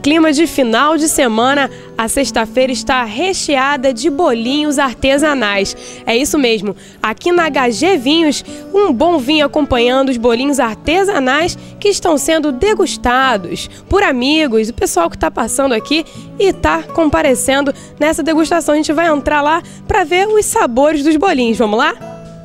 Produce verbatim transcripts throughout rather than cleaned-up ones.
clima de final de semana, a sexta-feira está recheada de bolinhos artesanais. É isso mesmo, aqui na H G Vinhos, um bom vinho acompanhando os bolinhos artesanais que estão sendo degustados por amigos, o pessoal que está passando aqui e está comparecendo nessa degustação. A gente vai entrar lá para ver os sabores dos bolinhos. Vamos lá?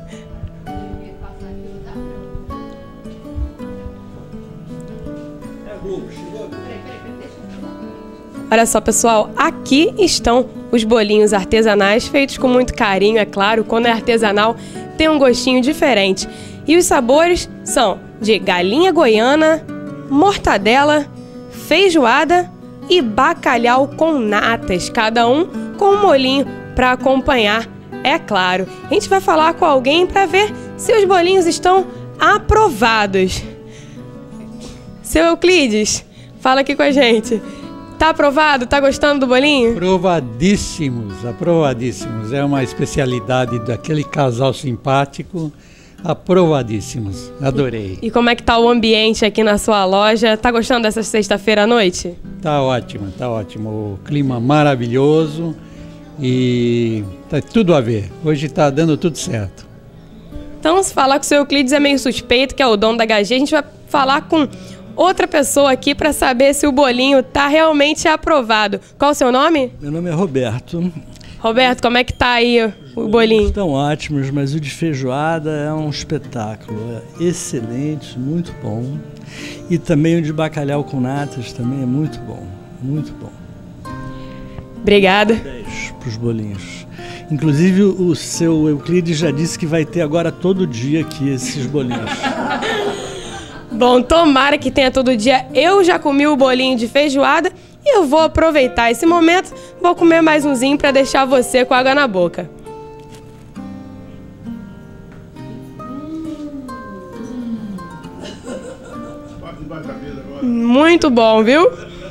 Olha só, pessoal, aqui estão os bolinhos artesanais, feitos com muito carinho, é claro. Quando é artesanal, tem um gostinho diferente. E os sabores são de galinha goiana, mortadela, feijoada e bacalhau com natas, cada um com um molhinho para acompanhar, é claro. A gente vai falar com alguém para ver se os bolinhos estão aprovados. Seu Euclides, fala aqui com a gente. Tá aprovado? Tá gostando do bolinho? Aprovadíssimos, aprovadíssimos. É uma especialidade daquele casal simpático. Aprovadíssimos. Adorei. E como é que tá o ambiente aqui na sua loja? Tá gostando dessa sexta-feira à noite? Tá ótimo, tá ótimo. O clima maravilhoso e tá tudo a ver. Hoje tá dando tudo certo. Então, se falar com o seu Euclides é meio suspeito, que é o dono da H G, a gente vai falar com outra pessoa aqui para saber se o bolinho tá realmente aprovado. Qual o seu nome? Meu nome é Roberto. Roberto, como é que tá aí o bolinho? Estão ótimos, mas o de feijoada é um espetáculo. É excelente, muito bom. E também o de bacalhau com natas também é muito bom, muito bom. Obrigada. dez para os bolinhos. Inclusive o seu Euclides já disse que vai ter agora todo dia aqui esses bolinhos. Bom, tomara que tenha todo dia. Eu já comi o bolinho de feijoada e eu vou aproveitar esse momento. Vou comer mais umzinho para deixar você com água na boca. Muito bom, viu?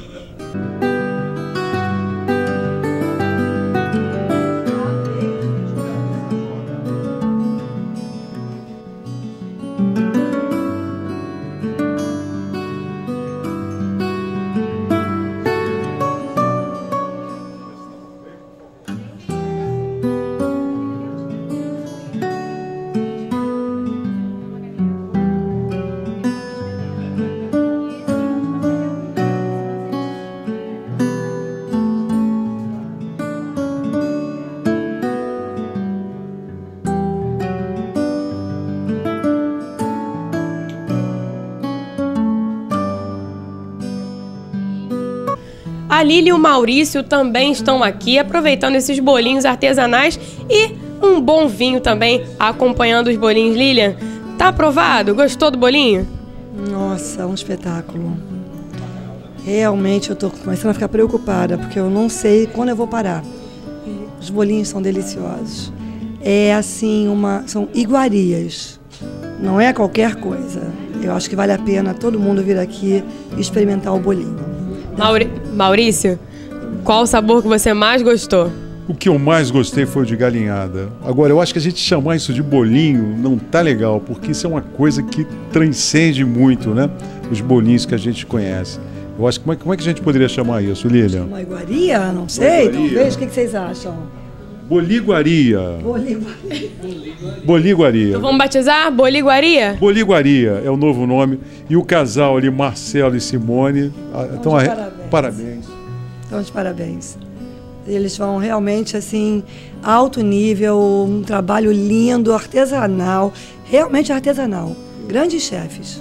A Lília e o Maurício também estão aqui, aproveitando esses bolinhos artesanais e um bom vinho também, acompanhando os bolinhos. Lília, tá aprovado? Gostou do bolinho? Nossa, um espetáculo. Realmente eu tô começando a ficar preocupada, porque eu não sei quando eu vou parar. Os bolinhos são deliciosos. É assim, uma, são iguarias. Não é qualquer coisa. Eu acho que vale a pena todo mundo vir aqui e experimentar o bolinho. Mauri... Maurício, qual o sabor que você mais gostou? O que eu mais gostei foi o de galinhada. Agora, eu acho que a gente chamar isso de bolinho não tá legal, porque isso é uma coisa que transcende muito, né? Os bolinhos que a gente conhece. Eu acho que como é, como é que a gente poderia chamar isso, Lília? Uma iguaria? Não sei, Iguaria. Talvez. O que vocês acham? Boliguaria. Boliguaria. Boliguaria. Então vamos batizar? Boliguaria? Boliguaria é o novo nome. E o casal ali, Marcelo e Simone. Então, de a... parabéns. parabéns. Então, de parabéns. Eles vão realmente, assim, alto nível, um trabalho lindo, artesanal, realmente artesanal. Grandes chefes.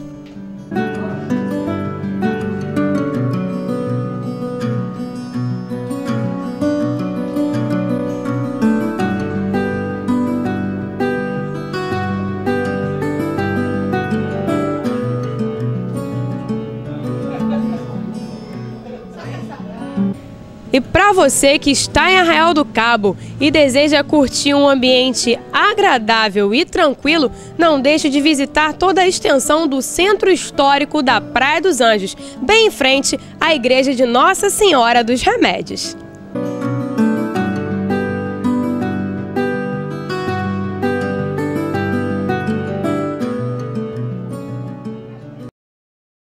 E para você que está em Arraial do Cabo e deseja curtir um ambiente agradável e tranquilo, não deixe de visitar toda a extensão do Centro Histórico da Praia dos Anjos, bem em frente à Igreja de Nossa Senhora dos Remédios.